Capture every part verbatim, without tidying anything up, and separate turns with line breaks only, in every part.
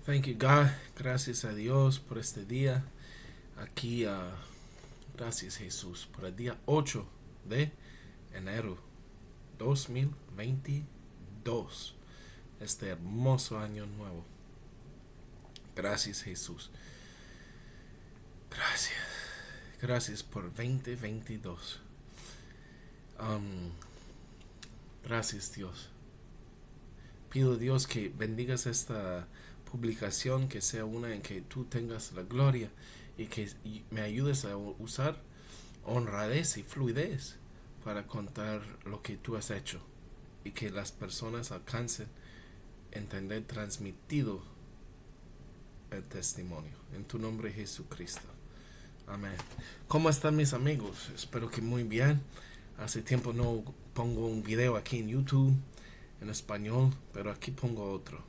Thank you, God. Gracias a Dios por este día. Aquí, uh, gracias Jesús, por el día ocho de enero dos mil veintidós. Este hermoso año nuevo. Gracias Jesús. Gracias. Gracias por veinte veintidós. Um, gracias Dios. Pido Dios que bendigas esta publicación, que sea una en que tú tengas la gloria y que me ayudes a usar honradez y fluidez para contar lo que tú has hecho y que las personas alcancen a entender transmitido el testimonio. En tu nombre Jesucristo. Amén. ¿Cómo están mis amigos? Espero que muy bien. Hace tiempo no pongo un video aquí en YouTube en español, pero aquí pongo otro.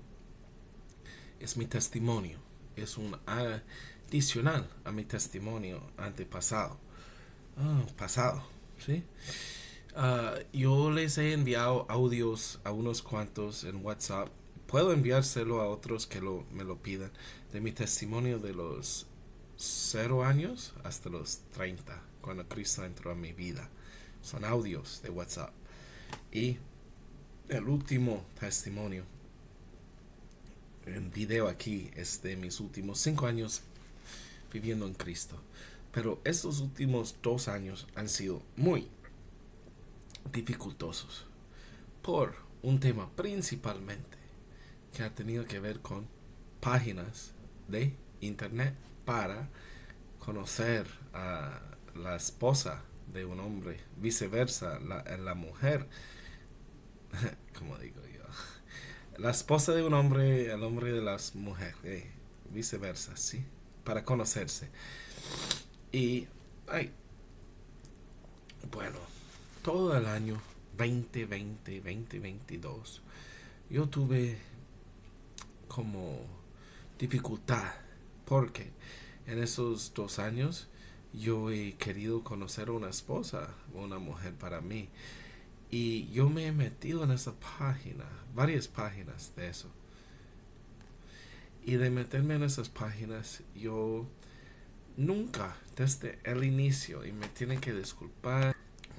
Es mi testimonio. Es un adicional a mi testimonio antepasado. Ah, pasado, ¿sí? Uh, yo les he enviado audios a unos cuantos en WhatsApp. Puedo enviárselo a otros que lo, me lo pidan. De mi testimonio de los cero años hasta los treinta, cuando Cristo entró a mi vida. Son audios de WhatsApp. Y el último testimonio en video aquí es de mis últimos cinco años viviendo en Cristo. Pero estos últimos dos años han sido muy dificultosos por un tema principalmente que ha tenido que ver con páginas de internet para conocer a la esposa de un hombre, viceversa, la, la mujer, como digo yo, la esposa de un hombre, el hombre de las mujeres, eh, viceversa, sí, para conocerse. Y, ay, bueno, todo el año veinte veinte, veinte veintidós, yo tuve como dificultad, porque en esos dos años yo he querido conocer a una esposa, una mujer para mí. Y yo me he metido en esa página, varias páginas de eso. Y de meterme en esas páginas, yo nunca, desde el inicio, y me tienen que disculpar,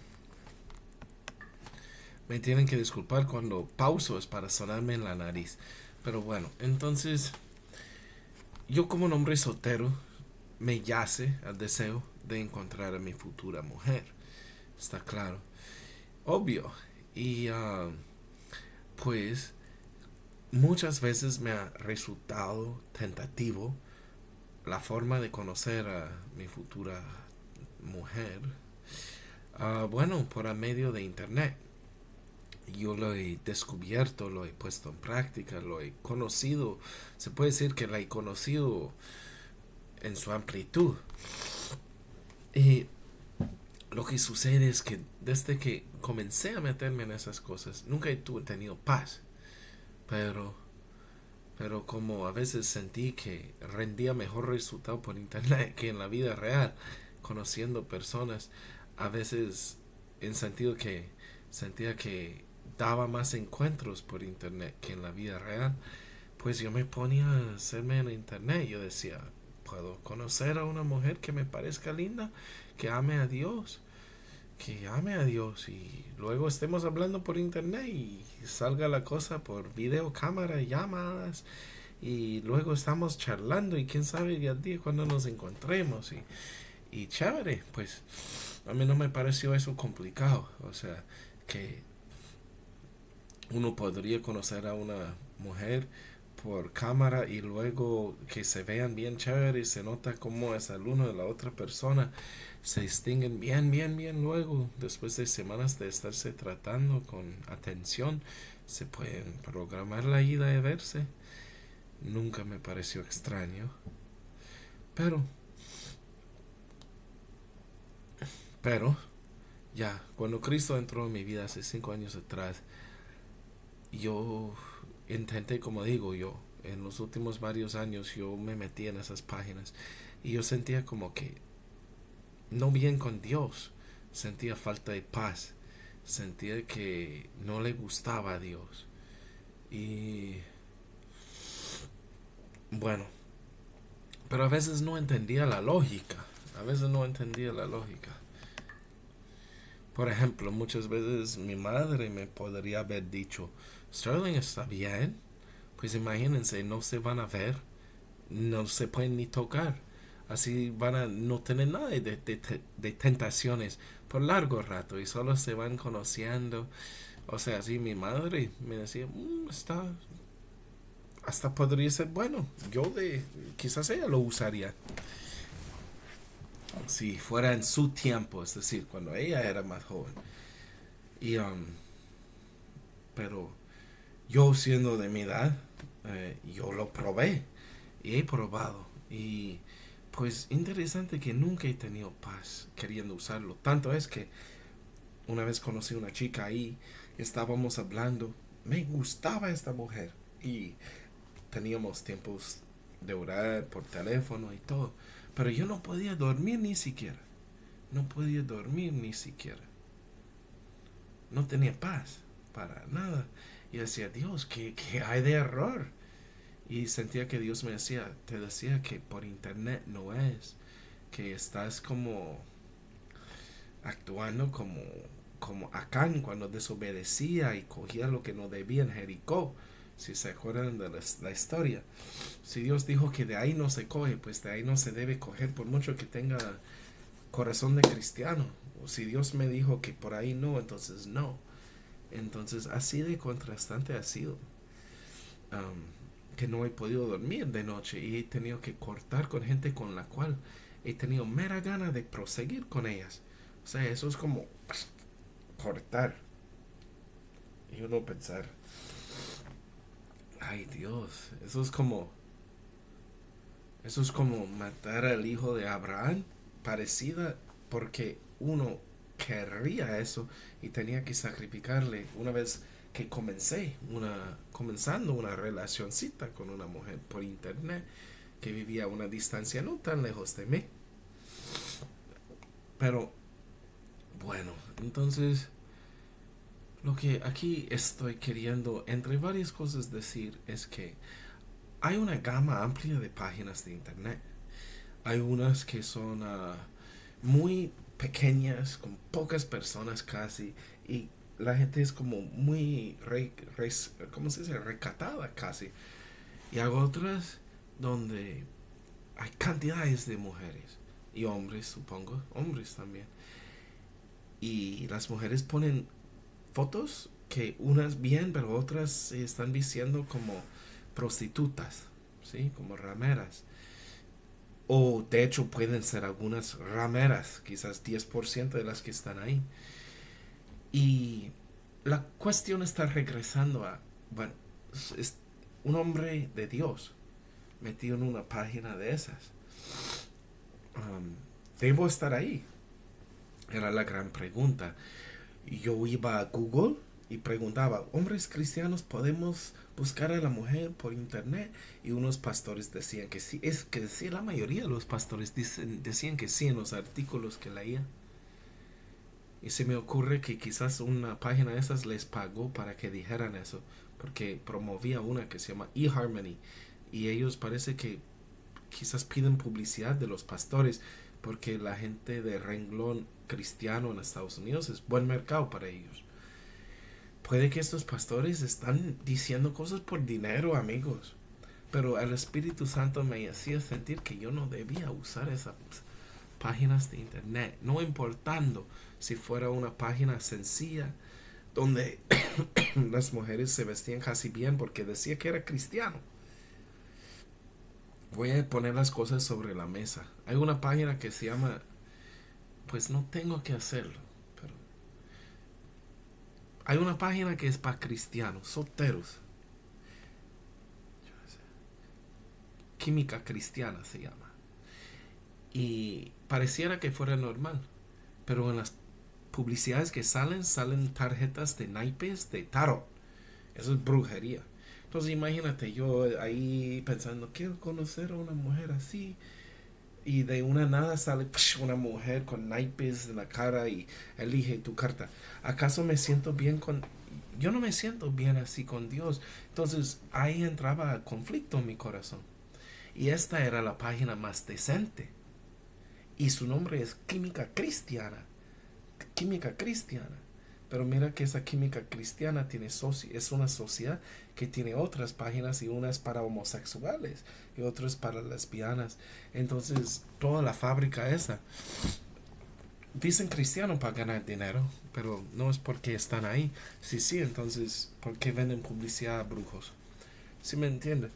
me tienen que disculpar cuando pauso es para sonarme en la nariz. Pero bueno, entonces, yo como un hombre soltero, me yace al deseo de encontrar a mi futura mujer. Está claro. Obvio. Y uh, pues muchas veces me ha resultado tentativo la forma de conocer a mi futura mujer. Uh, bueno, por a medio de internet. Yo lo he descubierto, lo he puesto en práctica, lo he conocido. Se puede decir que la he conocido en su amplitud. Y lo que sucede es que desde que comencé a meterme en esas cosas, nunca he tenido paz. Pero, pero como a veces sentí que rendía mejor resultado por internet que en la vida real, conociendo personas, a veces en sentido que sentía que daba más encuentros por internet que en la vida real, pues yo me ponía a hacerme en internet. Yo decía, puedo conocer a una mujer que me parezca linda, que ame a Dios, que ame a Dios, y luego estemos hablando por internet y salga la cosa por videocámara, llamadas, y luego estamos charlando y quién sabe el día cuando nos encontremos, y, y chévere. Pues a mí no me pareció eso complicado. O sea, que uno podría conocer a una mujer por cámara y luego que se vean bien chévere y se nota cómo es el uno de la otra persona, se distinguen bien, bien, bien luego, después de semanas de estarse tratando con atención, se pueden programar la ida de verse. Nunca me pareció extraño. Pero, pero, ya, cuando Cristo entró en mi vida hace cinco años atrás, yo intenté, como digo yo, en los últimos varios años yo me metí en esas páginas y yo sentía como que no bien con Dios, sentía falta de paz, sentía que no le gustaba a Dios. Y Bueno, pero a veces no entendía la lógica. A veces no entendía la lógica. Por ejemplo, muchas veces mi madre me podría haber dicho, Sterling está bien. Pues imagínense, no se van a ver, no se pueden ni tocar. Así van a no tener nada de, de, de tentaciones por largo rato y solo se van conociendo. O sea, así mi madre me decía, mmm, está, hasta podría ser bueno. Yo de, quizás ella lo usaría. Si fuera en su tiempo, es decir, cuando ella era más joven. Y, um, pero yo siendo de mi edad, eh, yo lo probé y he probado. Y pues interesante que nunca he tenido paz queriendo usarlo. Tanto es que una vez conocí a una chica ahí, estábamos hablando, me gustaba esta mujer y teníamos tiempos de orar por teléfono y todo, pero yo no podía dormir ni siquiera, no podía dormir ni siquiera, no tenía paz para nada y decía, Dios, ¿qué, qué hay de error? Y sentía que Dios me decía, te decía que por internet no es, que estás como actuando como como Acán cuando desobedecía y cogía lo que no debía en Jericó, si se acuerdan de la, la historia. Si Dios dijo que de ahí no se coge, pues de ahí no se debe coger por mucho que tenga corazón de cristiano. O si Dios me dijo que por ahí no, entonces no. Entonces así de contrastante ha sido. Um, que no he podido dormir de noche y he tenido que cortar con gente con la cual he tenido mera gana de proseguir con ellas. O sea, eso es como cortar. Y uno pensar, ay Dios, eso es como, eso es como matar al hijo de Abraham, parecida, porque uno querría eso y tenía que sacrificarle una vez que comencé una comenzando una relacioncita con una mujer por internet que vivía a una distancia no tan lejos de mí. Pero bueno, entonces lo que aquí estoy queriendo entre varias cosas decir es que hay una gama amplia de páginas de internet. Hay unas que son uh, muy pequeñas, con pocas personas casi, y la gente es como muy, re, re, ¿cómo se dice? Recatada casi. Y hay otras donde hay cantidades de mujeres y hombres, supongo, hombres también. Y las mujeres ponen fotos que unas bien, pero otras se están vistiendo como prostitutas, ¿sí? Como rameras. O de hecho pueden ser algunas rameras, quizás diez por ciento de las que están ahí. Y la cuestión está regresando a, bueno, es un hombre de Dios metido en una página de esas. Um, ¿Debo estar ahí? Era la gran pregunta. Yo iba a Google y preguntaba, hombres cristianos, ¿podemos buscar a la mujer por internet? Y unos pastores decían que sí. Es que sí, la mayoría de los pastores dicen, decían que sí en los artículos que leía. Y se me ocurre que quizás una página de esas les pagó para que dijeran eso, porque promovía una que se llama eHarmony y ellos parece que quizás piden publicidad de los pastores porque la gente de renglón cristiano en Estados Unidos es buen mercado para ellos. Puede que estos pastores están diciendo cosas por dinero, amigos, pero el Espíritu Santo me hacía sentir que yo no debía usar esas páginas de internet, no importando si fuera una página sencilla donde las mujeres se vestían casi bien porque decía que era cristiano. Voy a poner las cosas sobre la mesa. Hay una página que se llama, pues no tengo que hacerlo, pero hay una página que es para cristianos, solteros. Química Cristiana se llama. Y pareciera que fuera normal, pero en las publicidades que salen, salen tarjetas de naipes de tarot. Eso es brujería. Entonces imagínate yo ahí pensando, quiero conocer a una mujer así. Y de una nada sale psh, una mujer con naipes en la cara y elige tu carta. ¿Acaso me siento bien con...? Yo no me siento bien así con Dios. Entonces ahí entraba conflicto en mi corazón. Y esta era la página más decente. Y su nombre es Química Cristiana. Química Cristiana. Pero mira que esa Química Cristiana tiene soci es una sociedad que tiene otras páginas, y una es para homosexuales y otra es para lesbianas. Entonces toda la fábrica esa dicen cristiano para ganar dinero, pero no es porque están ahí. Sí, sí, entonces ¿por qué venden publicidad a brujos? ¿Sí me entiende?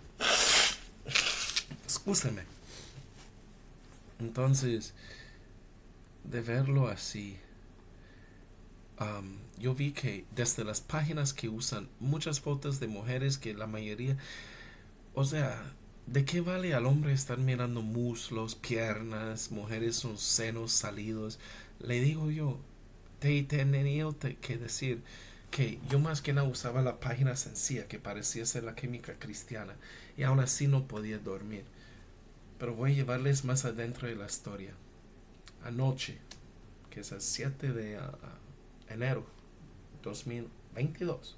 Excúseme. Entonces, de verlo así, Um, yo vi que desde las páginas que usan muchas fotos de mujeres, que la mayoría, o sea, ¿de qué vale al hombre estar mirando muslos, piernas, mujeres son senos salidos? Le digo yo, te he tenido que decir que yo más que nada usaba la página sencilla que parecía ser la Química Cristiana, y aún así no podía dormir. Pero voy a llevarles más adentro de la historia. Anoche, que es el siete de uh, enero dos mil veintidós,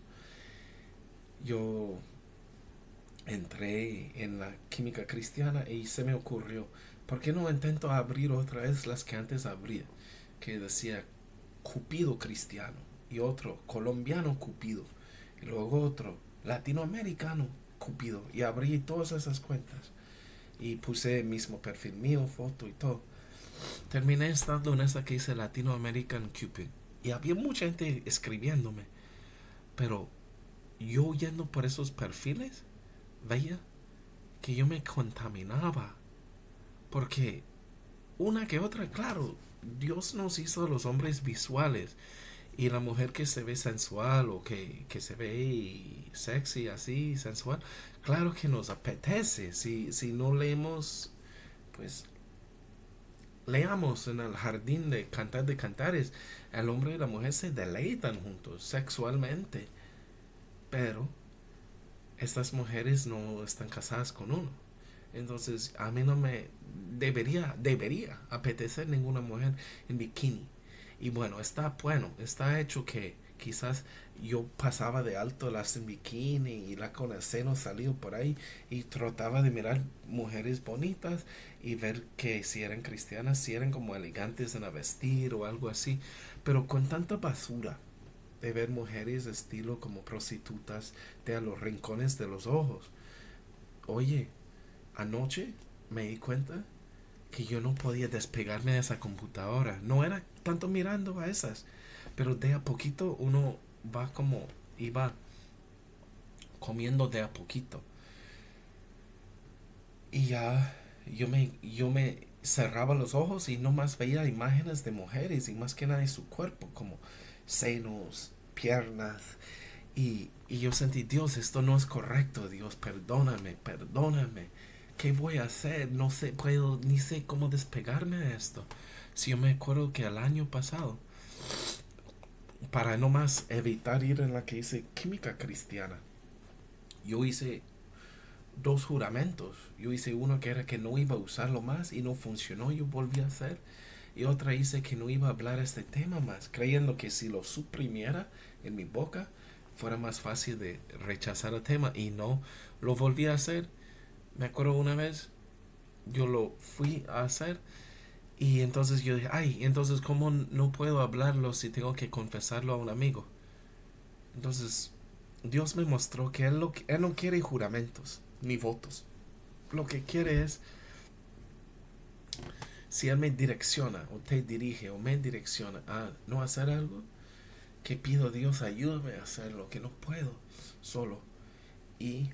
yo entré en la Química Cristiana y se me ocurrió, ¿por qué no intento abrir otra vez las que antes abría? Que decía Cupido Cristiano, y otro colombiano Cupido, y luego otro latinoamericano Cupido, y abrí todas esas cuentas y puse el mismo perfil mío, foto y todo. Terminé estando en esa que dice Latino American Cupid, y había mucha gente escribiéndome, pero yo yendo por esos perfiles veía que yo me contaminaba, porque una que otra, claro, Dios nos hizo a los hombres visuales, y la mujer que se ve sensual o que, que se ve sexy, así, sensual, claro que nos apetece. Si, si no leemos, pues leamos en el jardín de Cantar de Cantares, el hombre y la mujer se deleitan juntos sexualmente, pero estas mujeres no están casadas con uno. Entonces a mí no me debería, debería apetecer ninguna mujer en bikini. Y bueno, está bueno, está hecho que quizás yo pasaba de alto las en bikini y la con el seno salido por ahí, y trataba de mirar mujeres bonitas y ver que si eran cristianas, si eran como elegantes en el vestir o algo así. Pero con tanta basura de ver mujeres de estilo como prostitutas de a los rincones de los ojos, oye, anoche me di cuenta que yo no podía despegarme de esa computadora. No era tanto mirando a esas, pero de a poquito uno va como iba comiendo de a poquito, y ya yo me yo me cerraba los ojos y no más veía imágenes de mujeres, y más que nada de su cuerpo, como senos, piernas, y, y yo sentí, Dios, esto no es correcto. Dios, perdóname, perdóname. ¿Qué voy a hacer? No sé, puedo, ni sé cómo despegarme de esto. Si yo me acuerdo que el año pasado, para no más evitar ir en la que hice Química Cristiana, yo hice dos juramentos. Yo hice uno que era que no iba a usarlo más y no funcionó, yo volví a hacer. Y otra hice que no iba a hablar este tema más, creyendo que si lo suprimiera en mi boca fuera más fácil de rechazar el tema, y no, lo volví a hacer. Me acuerdo una vez, yo lo fui a hacer, y entonces yo dije, ay, entonces ¿cómo no puedo hablarlo si tengo que confesarlo a un amigo? Entonces Dios me mostró que él, lo, él no quiere juramentos ni votos. Lo que quiere es, si Él me direcciona o te dirige o me direcciona a no hacer algo, que pido, Dios, ayúdame a hacerlo, que no puedo solo. Y,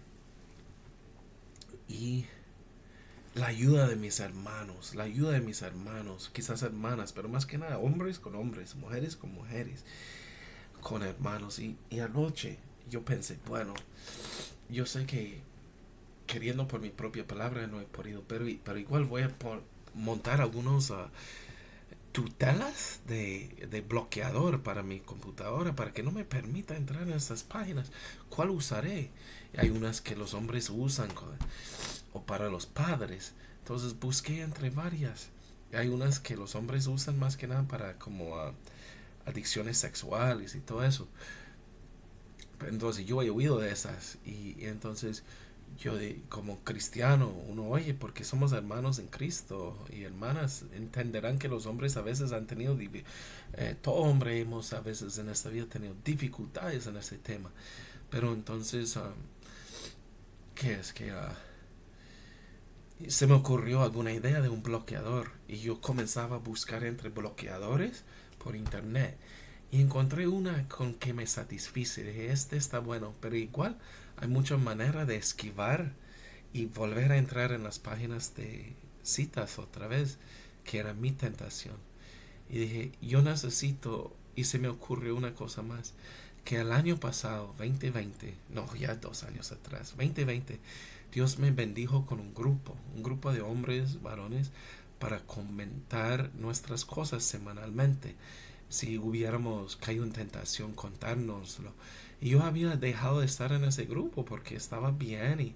y la ayuda de mis hermanos, la ayuda de mis hermanos, quizás hermanas, pero más que nada hombres con hombres, mujeres con mujeres, con hermanos. Y, y anoche yo pensé, bueno, yo sé que queriendo por mi propia palabra no he podido, pero, pero igual voy a por, montar algunos uh, tutelas de, de bloqueador para mi computadora, para que no me permita entrar en esas páginas. ¿Cuál usaré? Hay unas que los hombres usan, o para los padres. Entonces busqué entre varias. Hay unas que los hombres usan más que nada para como uh, adicciones sexuales y todo eso. Entonces yo he oído de esas, y, y entonces yo de- como cristiano, uno oye, porque somos hermanos en Cristo y hermanas, entenderán que los hombres a veces han tenido, divi- eh, todo hombre hemos a veces en esta vida tenido dificultades en ese tema. Pero entonces, um, ¿qué es? Que uh, se me ocurrió alguna idea de un bloqueador y yo comenzaba a buscar entre bloqueadores por internet y encontré una con que me satisfice. Dije, este está bueno, pero igual hay muchas maneras de esquivar y volver a entrar en las páginas de citas otra vez, que era mi tentación. Y dije, yo necesito, y se me ocurrió una cosa más, que el año pasado, veinte veinte, no, ya dos años atrás, veinte veinte, Dios me bendijo con un grupo, un grupo de hombres, varones, para comentar nuestras cosas semanalmente. Si hubiéramos caído en tentación, contárnoslo. Y yo había dejado de estar en ese grupo porque estaba bien y,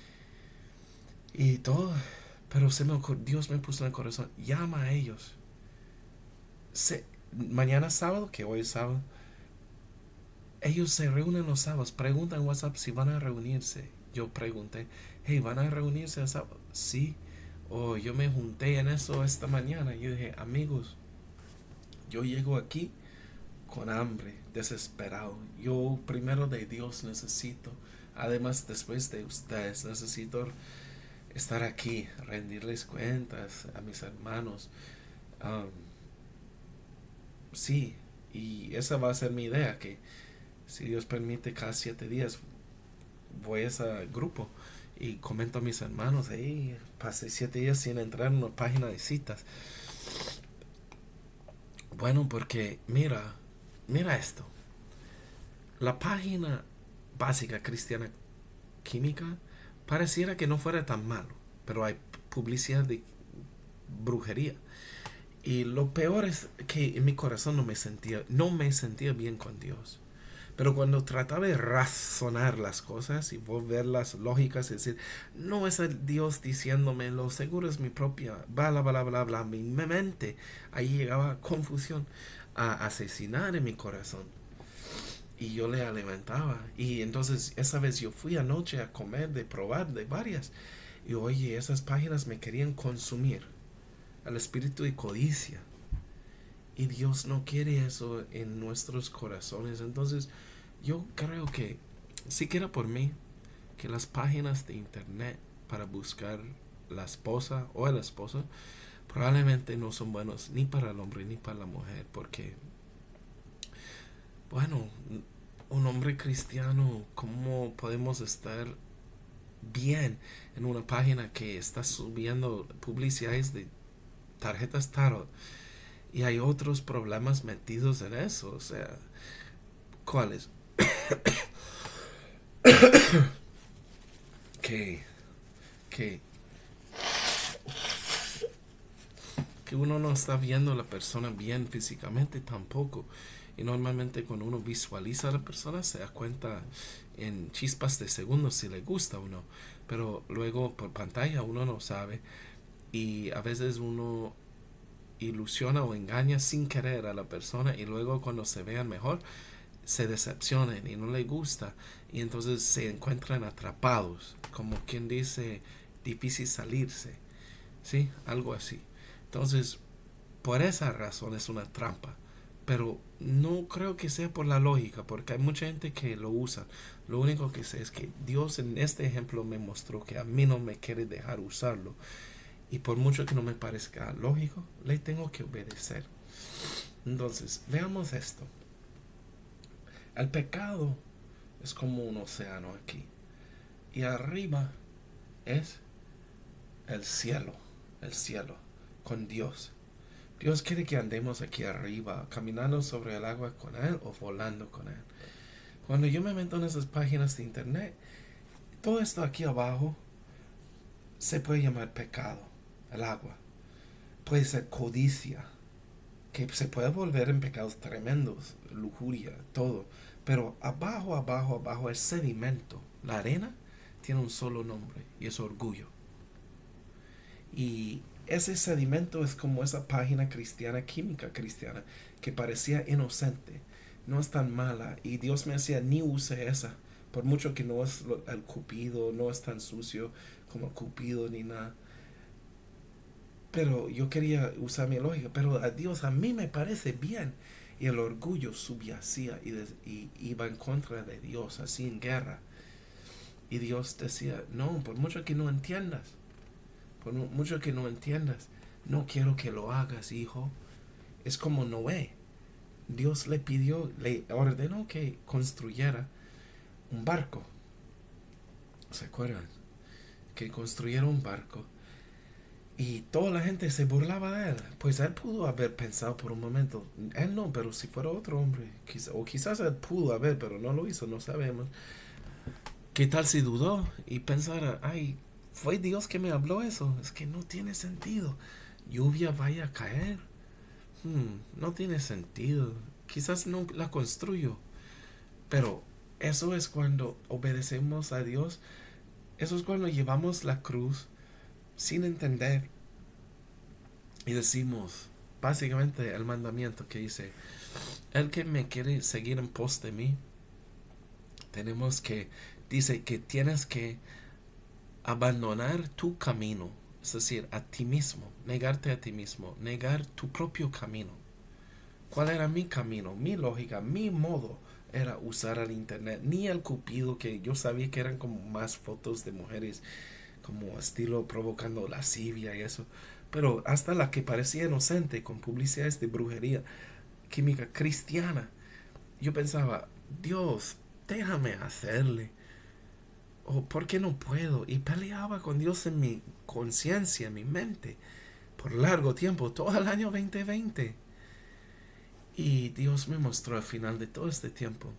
y todo. Pero se me ocurrió, Dios me puso en el corazón, llama a ellos. Se, mañana sábado, que hoy es sábado, ellos se reúnen los sábados, preguntan en WhatsApp si van a reunirse. Yo pregunté, hey, ¿van a reunirse el sábado? Sí. O yo me junté en eso esta mañana. Yo dije, amigos, yo llego aquí con hambre, desesperado. Yo primero de Dios necesito. Además, después de ustedes, necesito estar aquí, rendirles cuentas a mis hermanos. Um, sí, y esa va a ser mi idea, que si Dios permite, cada siete días voy a ese grupo y comento a mis hermanos, hey, pasé siete días sin entrar en una página de citas. Bueno, porque mira, mira esto. La página básica cristiana química pareciera que no fuera tan malo, pero hay publicidad de brujería. Y lo peor es que en mi corazón no me sentía, no me sentía bien con Dios. Pero cuando trataba de razonar las cosas y volverlas lógicas, es decir, no es el Dios diciéndome, lo seguro es mi propia, bla, bla, bla, bla, mi mente, ahí llegaba confusión, a asesinar en mi corazón. Y yo le alimentaba. Y entonces esa vez yo fui anoche a comer, de probar de varias. Y oye, esas páginas me querían consumir. Al espíritu de codicia. Y Dios no quiere eso en nuestros corazones. Entonces yo creo que, siquiera por mí, que las páginas de internet para buscar la esposa o el esposo probablemente no son buenos ni para el hombre ni para la mujer. Porque, bueno, un hombre cristiano, ¿cómo podemos estar bien en una página que está subiendo publicidades de tarjetas tarot y hay otros problemas metidos en eso? O sea, ¿cuáles? que que que uno no está viendo a la persona bien físicamente tampoco. Y normalmente cuando uno visualiza a la persona se da cuenta en chispas de segundos si le gusta o no. Pero luego por pantalla uno no sabe. Y a veces uno ilusiona o engaña sin querer a la persona y luego cuando se vean mejor se decepcionan y no le gusta y entonces se encuentran atrapados, como quien dice, difícil salirse, ¿sí? Algo así. Entonces, por esa razón es una trampa, pero no creo que sea por la lógica, porque hay mucha gente que lo usa. Lo único que sé es que Dios en este ejemplo me mostró que a mí no me quiere dejar usarlo. Y por mucho que no me parezca lógico, le tengo que obedecer. Entonces, veamos esto. El pecado es como un océano aquí. Y arriba es el cielo, el cielo, con Dios. Dios quiere que andemos aquí arriba, caminando sobre el agua con Él o volando con Él. Cuando yo me meto en esas páginas de internet, todo esto aquí abajo se puede llamar pecado, el agua. Puede ser codicia, que se puede volver en pecados tremendos, lujuria, todo. Pero abajo, abajo, abajo es sedimento. La arena tiene un solo nombre y es orgullo. Y ese sedimento es como esa página cristiana, química cristiana, que parecía inocente. No es tan mala. Y Dios me decía, ni use esa, Por mucho que no es lo, el Cupido, no es tan sucio como el Cupido ni nada. Pero yo quería usar mi lógica, pero a Dios a mí me parece bien. Y el orgullo subyacía y, de, y iba en contra de Dios, así en guerra. Y Dios decía, no, por mucho que no entiendas, por mucho que no entiendas, no quiero que lo hagas, hijo. Es como Noé. Dios le pidió, le ordenó que construyera un barco. ¿Se acuerdan? Que construyera un barco. Y toda la gente se burlaba de él. Pues él pudo haber pensado por un momento, él no, pero si fuera otro hombre, quizá, o quizás él pudo haber, pero no lo hizo, no sabemos. ¿Qué tal si dudó y pensara, ay, fue Dios que me habló eso? Es que no tiene sentido. Lluvia vaya a caer. Hmm, no tiene sentido. Quizás no la construyo. Pero eso es cuando obedecemos a Dios. Eso es cuando llevamos la cruz sin entender y decimos básicamente el mandamiento que dice, el que me quiere seguir en pos de mí, tenemos que, dice que tienes que abandonar tu camino, es decir, a ti mismo, negarte a ti mismo, negar tu propio camino. ¿Cuál era mi camino? Mi lógica, mi modo era usar el internet, ni el Cupido, que yo sabía que eran como más fotos de mujeres como estilo provocando lascivia y eso, pero hasta la que parecía inocente con publicidades de brujería química cristiana. Yo pensaba, Dios, déjame hacerle, o ¿por qué no puedo? Y peleaba con Dios en mi conciencia, en mi mente, por largo tiempo, todo el año veinte veinte. Y Dios me mostró al final de todo este tiempo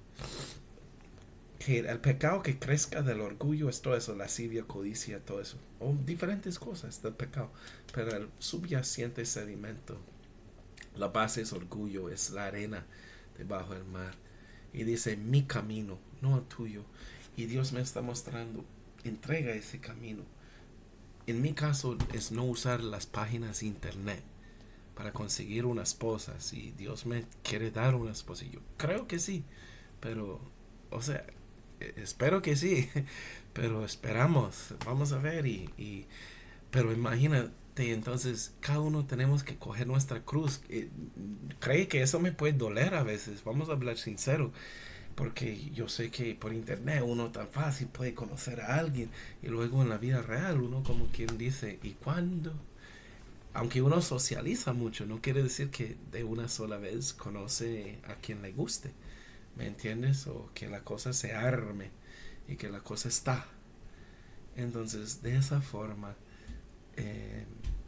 que el pecado que crezca del orgullo es todo eso, lascivia, codicia, todo eso, o diferentes cosas del pecado, pero el subyacente sedimento, la base es orgullo, es la arena debajo del mar. Y dice, mi camino, no el tuyo. Y Dios me está mostrando, entrega ese camino. En mi caso es no usar las páginas de internet para conseguir una esposa. Si Dios me quiere dar una esposa, yo creo que sí, pero, o sea, espero que sí, pero esperamos, vamos a ver. Y, y pero imagínate, entonces cada uno tenemos que coger nuestra cruz. Eh, cree que eso me puede doler a veces, vamos a hablar sincero, porque yo sé que por internet uno tan fácil puede conocer a alguien y luego en la vida real uno como quien dice, ¿y cuándo? Aunque uno socializa mucho, no quiere decir que de una sola vez conoce a quien le guste. ¿Me entiendes? O que la cosa se arme y que la cosa está. Entonces, de esa forma, eh,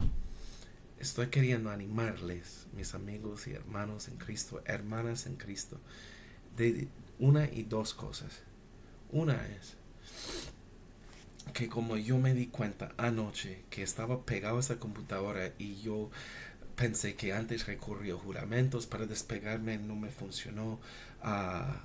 estoy queriendo animarles, mis amigos y hermanos en Cristo, hermanas en Cristo, de una y dos cosas. Una es que como yo me di cuenta anoche que estaba pegado a esa computadora y yo pensé que antes recurrió a juramentos para despegarme, no me funcionó, a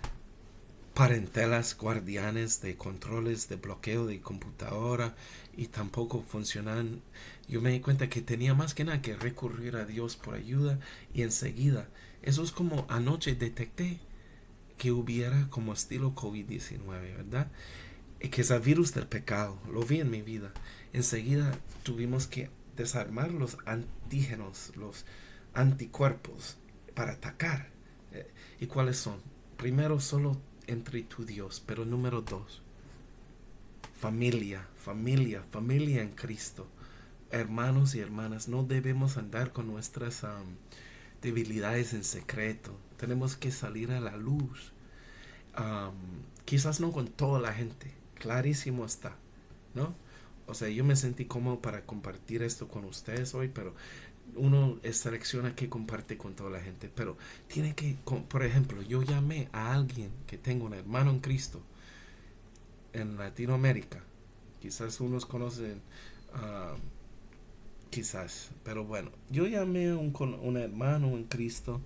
parentelas guardianes de controles de bloqueo de computadora y tampoco funcionan. Yo me di cuenta que tenía más que nada que recurrir a Dios por ayuda y enseguida, eso es como anoche detecté que hubiera como estilo COVID diecinueve, ¿verdad? Que es el virus del pecado, lo vi en mi vida. Enseguida tuvimos que desarmar los antígenos, los anticuerpos para atacar. ¿Y cuáles son? Primero, solo entre tú y Dios, pero número dos, familia, familia, familia en Cristo. Hermanos y hermanas, no debemos andar con nuestras um, debilidades en secreto. Tenemos que salir a la luz. Um, quizás no con toda la gente, clarísimo está, ¿no? O sea, yo me sentí cómodo para compartir esto con ustedes hoy, pero uno selecciona qué comparte con toda la gente. Pero tiene que, por ejemplo, yo llamé a alguien que tengo un hermano en Cristo en Latinoamérica. Quizás unos conocen, uh, quizás, pero bueno, yo llamé a un, un hermano en Cristo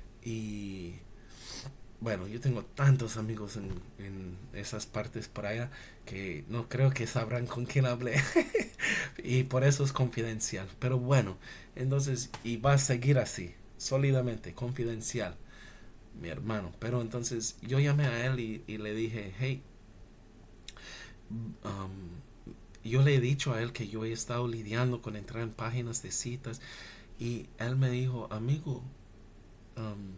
y bueno, yo tengo tantos amigos en, en esas partes por allá que no creo que sabrán con quién hablé. Y por eso es confidencial. Pero bueno, entonces, y va a seguir así, sólidamente, confidencial. mi hermano. Pero entonces yo llamé a él y, y le dije, hey, um, yo le he dicho a él que yo he estado lidiando con entrar en páginas de citas y él me dijo, amigo, um,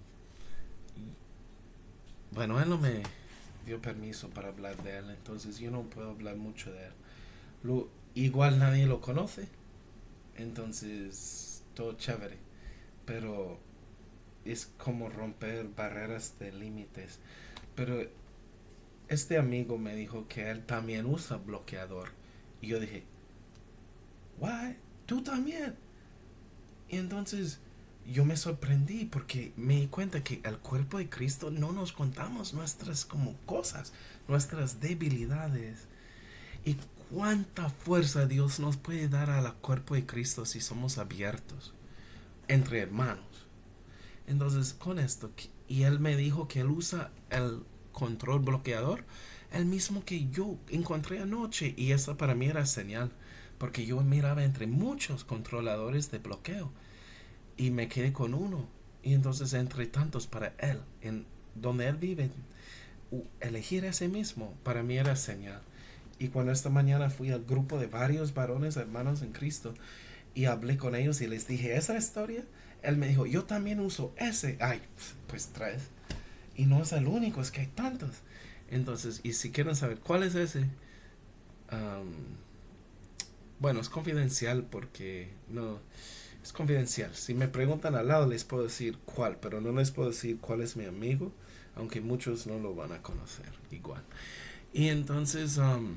bueno, él no me dio permiso para hablar de él, entonces yo no puedo hablar mucho de él. Lo, igual nadie lo conoce, entonces todo chévere, pero es como romper barreras de límites. Pero este amigo me dijo que él también usa bloqueador y yo dije, ¿what? ¿Tú también? Y entonces yo me sorprendí porque me di cuenta que al cuerpo de Cristo no nos contamos nuestras como cosas, nuestras debilidades. Y cuánta fuerza Dios nos puede dar al cuerpo de Cristo si somos abiertos entre hermanos. Entonces con esto, y él me dijo que él usa el control bloqueador, el mismo que yo encontré anoche, y esa para mí era señal, porque yo miraba entre muchos controladores de bloqueo y me quedé con uno. Y entonces entre tantos para él, en donde él vive, elegir ese mismo para mí era señal. Y cuando esta mañana fui al grupo de varios varones hermanos en Cristo y hablé con ellos y les dije esa historia, él me dijo, yo también uso ese. Ay, pues traes. Y no es el único, es que hay tantos. Entonces, y si quieren saber cuál es ese, um, bueno, es confidencial porque no, es confidencial. Si me preguntan al lado les puedo decir cuál, pero no les puedo decir cuál es mi amigo, aunque muchos no lo van a conocer igual. Y entonces um,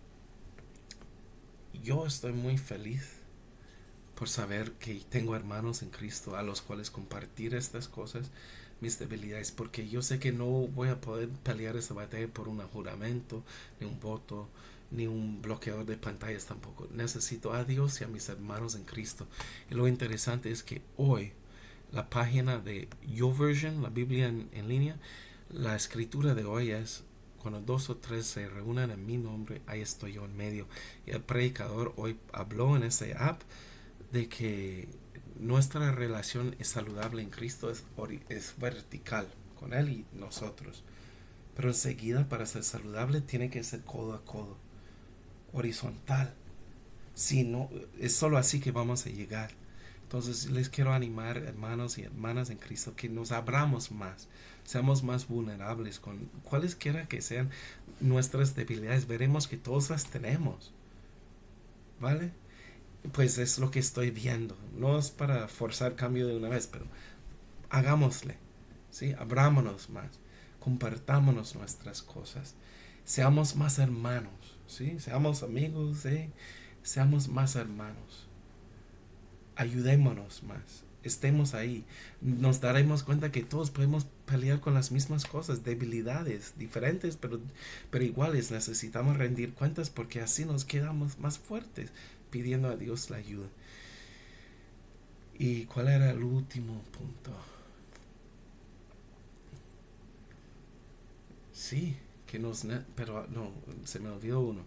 yo estoy muy feliz por saber que tengo hermanos en Cristo a los cuales compartir estas cosas, mis debilidades, porque yo sé que no voy a poder pelear esta batalla por un juramento, ni un voto, ni un bloqueador de pantallas tampoco. Necesito a Dios y a mis hermanos en Cristo. Y lo interesante es que hoy la página de YouVersion, la Biblia en, en línea, la escritura de hoy es: cuando dos o tres se reúnan en mi nombre, ahí estoy yo en medio. Y el predicador hoy habló en ese app de que nuestra relación es saludable en Cristo, es, es vertical con Él y nosotros. Pero enseguida, para ser saludable, tiene que ser codo a codo, horizontal. Si no, es solo así que vamos a llegar. Entonces les quiero animar, hermanos y hermanas en Cristo, que nos abramos más, seamos más vulnerables con cualesquiera que sean nuestras debilidades. Veremos que todas las tenemos, ¿vale? Pues es lo que estoy viendo. No es para forzar cambio de una vez, pero hagámosle, ¿sí? Abrámonos más, compartámonos nuestras cosas, seamos más hermanos, ¿sí? Seamos amigos, ¿sí? Seamos más hermanos. Ayudémonos más, estemos ahí. Nos daremos cuenta que todos podemos pelear con las mismas cosas, debilidades diferentes pero, pero iguales. Necesitamos rendir cuentas porque así nos quedamos más fuertes, pidiendo a Dios la ayuda. ¿Y cuál era el último punto? Sí, que nos... Pero no, se me olvidó uno.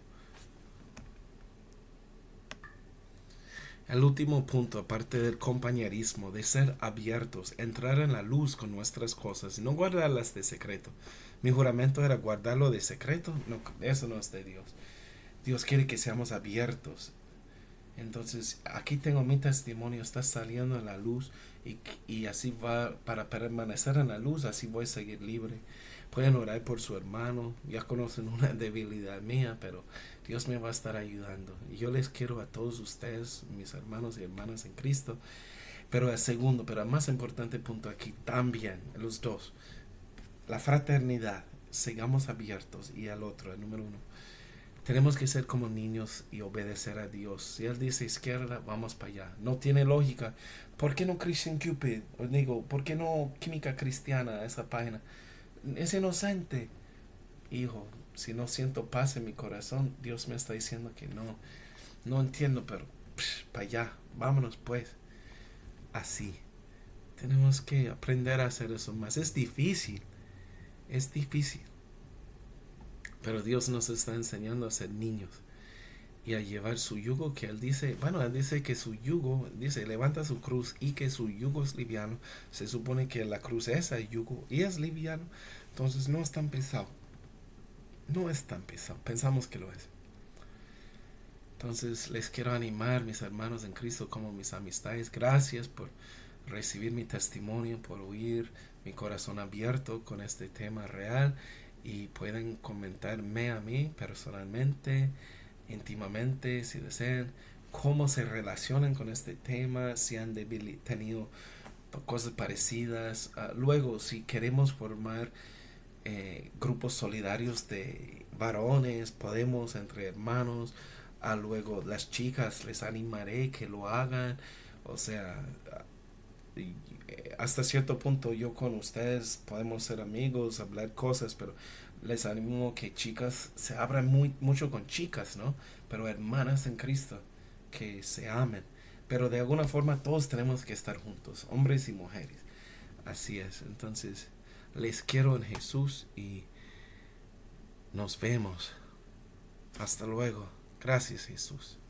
El último punto, aparte del compañerismo, de ser abiertos, entrar en la luz con nuestras cosas y no guardarlas de secreto. Mi juramento era guardarlo de secreto. No, eso no es de Dios. Dios quiere que seamos abiertos. Entonces, aquí tengo mi testimonio, está saliendo a la luz y, y así va, para permanecer en la luz, así voy a seguir libre. Pueden orar por su hermano, ya conocen una debilidad mía, pero Dios me va a estar ayudando. Y yo les quiero a todos ustedes, mis hermanos y hermanas en Cristo. Pero el segundo, pero el más importante punto aquí también, los dos, la fraternidad, sigamos abiertos. Y al otro, el número uno, tenemos que ser como niños y obedecer a Dios. Si Él dice izquierda, vamos para allá. No tiene lógica. ¿Por qué no Christian Cupid? Os digo, ¿por qué no Química Cristiana, esa página? Es inocente. Hijo, si no siento paz en mi corazón, Dios me está diciendo que no. No entiendo, pero para allá. Vámonos pues. Así. Tenemos que aprender a hacer eso más. Es difícil. Es difícil. Pero Dios nos está enseñando a ser niños. y a llevar su yugo, que él dice, bueno, él dice que su yugo, dice, levanta su cruz y que su yugo es liviano. Se supone que la cruz es el yugo y es liviano, entonces no es tan pesado. No es tan pesado, pensamos que lo es. Entonces les quiero animar, mis hermanos en Cristo, como mis amistades. Gracias por recibir mi testimonio, por oír mi corazón abierto con este tema real. Y pueden comentarme a mí personalmente, íntimamente, si desean, cómo se relacionan con este tema, si han tenido cosas parecidas. Uh, luego, si queremos formar eh, grupos solidarios de varones, podemos entre hermanos. A luego las chicas les animaré que lo hagan. O sea, hasta cierto punto yo con ustedes podemos ser amigos, hablar cosas, pero les animo que chicas se abran muy, mucho con chicas, ¿no? Pero hermanas en Cristo, que se amen. Pero de alguna forma todos tenemos que estar juntos, hombres y mujeres. Así es. Entonces, les quiero en Jesús y nos vemos. Hasta luego. Gracias, Jesús.